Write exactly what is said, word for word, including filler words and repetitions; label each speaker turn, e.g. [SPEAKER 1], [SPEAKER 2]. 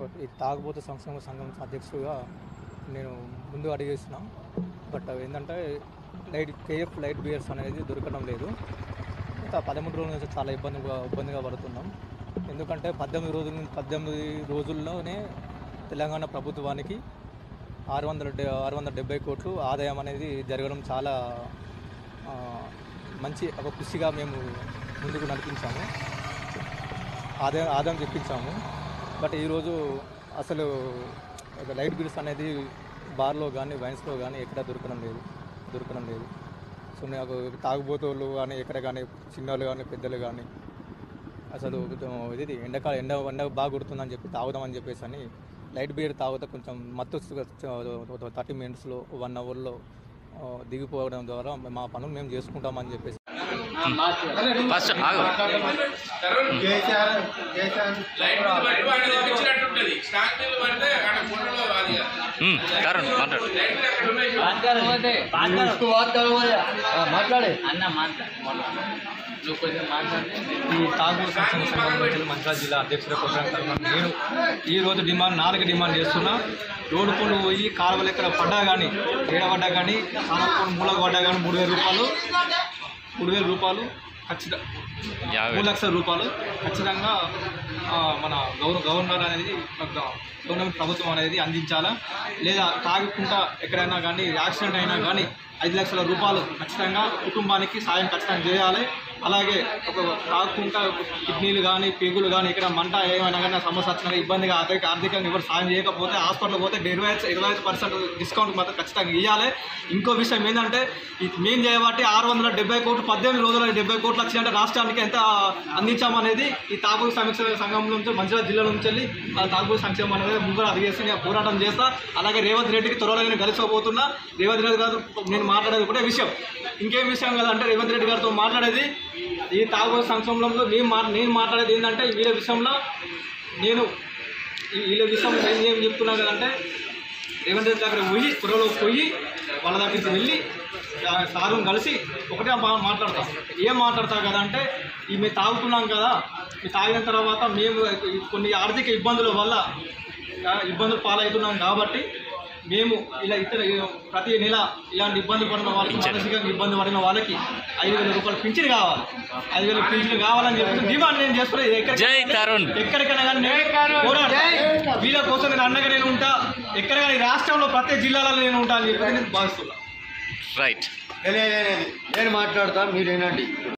[SPEAKER 1] ఈ తాగుబోతు సంక్షేమ సంఘం అధ్యక్షుడిగా నేను ముందు అడిగేసిన. బట్ ఏంటంటే లైట్ కేఎఫ్ లైట్ బియర్స్ అనేది దొరకడం లేదు. ఇంకా పదమూడు రోజుల నుంచి చాలా ఇబ్బందిగా ఇబ్బందిగా పడుతున్నాం. ఎందుకంటే పద్దెనిమిది రోజుల పద్దెనిమిది రోజుల్లోనే తెలంగాణ ప్రభుత్వానికి ఆరు వందల డె ఆరు వందల డెబ్బై కోట్లు ఆదాయం అనేది జరగడం చాలా మంచి ఒక కృషిగా మేము ముందుకు నడిపించాము, ఆదాయం ఆదాయం తెప్పించాము. బట్ ఈరోజు అసలు లైట్ బిల్స్ అనేది బార్లో కానీ వైన్స్లో కానీ ఎక్కడ దొరకడం లేదు దొరకడం లేదు సో నాకు తాగుబోతులు కానీ ఎక్కడ కానీ చిన్నలు కానీ పెద్దలు కానీ అసలు ఇది ఎండకాలం ఎండ ఎండ బాగా కొడుతుందని చెప్పి తాగుదామని చెప్పేసి అని లైట్ బియర్ తాగితే కొంచెం మత్తు థర్టీ మినిట్స్లో వన్ అవర్లో దిగిపోవడం ద్వారా మా పనులు మేము చేసుకుంటామని చెప్పేసి
[SPEAKER 2] మాట్లాడే
[SPEAKER 1] ఈ తాగుబోతు సంక్షేమ సంఘం నుంచి మంచిర్యాల జిల్లా అధ్యక్షుల కోసం నేను ఈరోజు డిమాండ్ నాలుగు డిమాండ్ చేస్తున్నా. రోడ్డు పనులు పోయి కాలువలు ఎక్కడ పడ్డా కానీ ఏడబడ్డా కానీ సామర్పూర్ మూలకు పడ్డా కానీ మూడు వేల రూపాయలు మూడు వేల రూపాయలు ఖచ్చితంగా మూడు లక్షల రూపాయలు ఖచ్చితంగా మన గవర్న గవర్నర్ అనేది గవర్నమెంట్ ప్రభుత్వం అనేది అందించాలా. లేదా తాగకుండా ఎక్కడైనా కానీ యాక్సిడెంట్ అయినా కానీ ఐదు లక్షల రూపాయలు ఖచ్చితంగా కుటుంబానికి సాయం ఖచ్చితంగా చేయాలి. అలాగే ఒక తాగకుండా కిడ్నీలు కానీ పేగులు కానీ ఇక్కడ మంట ఏమైనా కానీ సమస్య వచ్చినా ఇబ్బందిగా ఆర్థిక ఆర్థికంగా ఎవరు సాయం చేయకపోతే హాస్పిటల్ పోతే ఇరవై ఇరవై ఐదు పర్సెంట్ డిస్కౌంట్ మాత్రం ఖచ్చితంగా ఇవ్వాలి. ఇంకో విషయం ఏంటంటే మేము చేయబట్టి ఆరు వందల డెబ్బై కోట్లు పద్దెనిమిది రోజుల డెబ్బై కోట్లు వచ్చిందంటే రాష్ట్రానికి ఎంత అందించామనేది ఈ తాగుబోతు సంక్షేమ సంఘం నుంచి మంచిర్యాల జిల్లా నుంచి వెళ్ళి తాగుబోతు సంక్షేమం అనేది ముందు అడిగేసి నేను పోరాటం చేస్తా. అలాగే రేవంత్ రెడ్డికి త్వరలో నేను కలిసిపోతున్నా. రేవంత్ రెడ్డి గారు నేను మాట్లాడేది ఒకటే విషయం, ఇంకేం విషయం కదంటే రేవంత్ రెడ్డి గారితో మాట్లాడేది ఈ తాగుబోతు సంక్షేమంలో నేను మా నేను మాట్లాడేది ఏంటంటే వీళ్ళ విషయంలో నేను వీళ్ళ విషయంలో నేను ఏం చెప్తున్నా కదంటే రేవంత్ రెడ్డి దగ్గర పోయి త్వరలో పోయి వాళ్ళ దగ్గరికి వెళ్ళి సారుని కలిసి ఒకటే మాట్లాడతా. ఏం మాట్లాడతా కదా అంటే ఈ మేము తాగుతున్నాం కదా, ఈ తాగిన తర్వాత మేము కొన్ని ఆర్థిక ఇబ్బందుల వల్ల ఇబ్బందులు పాలవుతున్నాం కాబట్టి మేము ఇలా ఇతర ప్రతి నెల ఇలాంటి ఇబ్బంది పడిన వాళ్ళకి మానసికంగా ఇబ్బంది పడిన వాళ్ళకి ఐదు వేల రూపాయలు పింఛన్ కావాలి ఐదు వేల పింఛన్ కావాలని చెప్పి డిమాండ్ నేను చేస్తున్నా. ఎక్కడికైనా కానీ నేను పోరాడు వీళ్ళ కోసం నేను అండగా నేను ఉంటా. ఎక్కడ కానీ రాష్ట్రంలో ప్రతి జిల్లాలో నేను ఉంటా అని చెప్పి నేను భావిస్తున్నా.
[SPEAKER 2] రైట్ నేను మాట్లాడతా, మీరేనండి.